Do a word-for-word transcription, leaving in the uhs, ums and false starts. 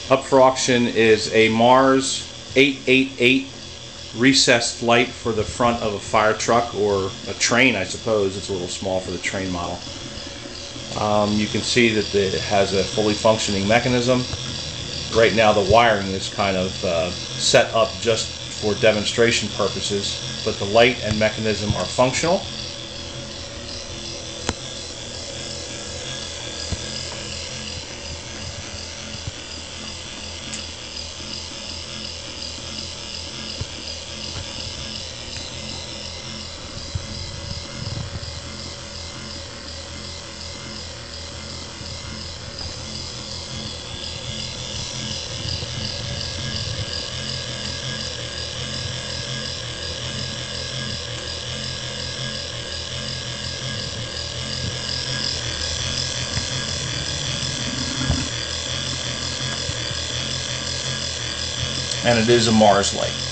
Up for auction is a Mars eight eight eight recessed light for the front of a fire truck or a train, I suppose. It's a little small for the train model. Um, you can see that it has a fully functioning mechanism. Right now the wiring is kind of uh, set up just for demonstration purposes, but the light and mechanism are functional. And it is a Mars light.